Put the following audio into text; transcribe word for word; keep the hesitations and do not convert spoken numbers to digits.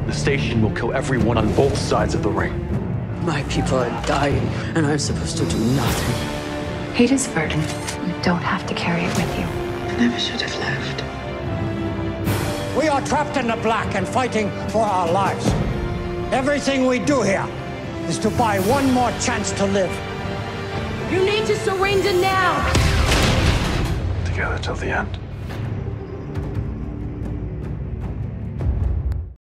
The station will kill everyone on both sides of the ring. My people are dying, and I'm supposed to do nothing. Hate is a burden. You don't have to carry it with you. I never should have left. We are trapped in the black and fighting for our lives. Everything we do here is to buy one more chance to live. You need to surrender now! Together till the end.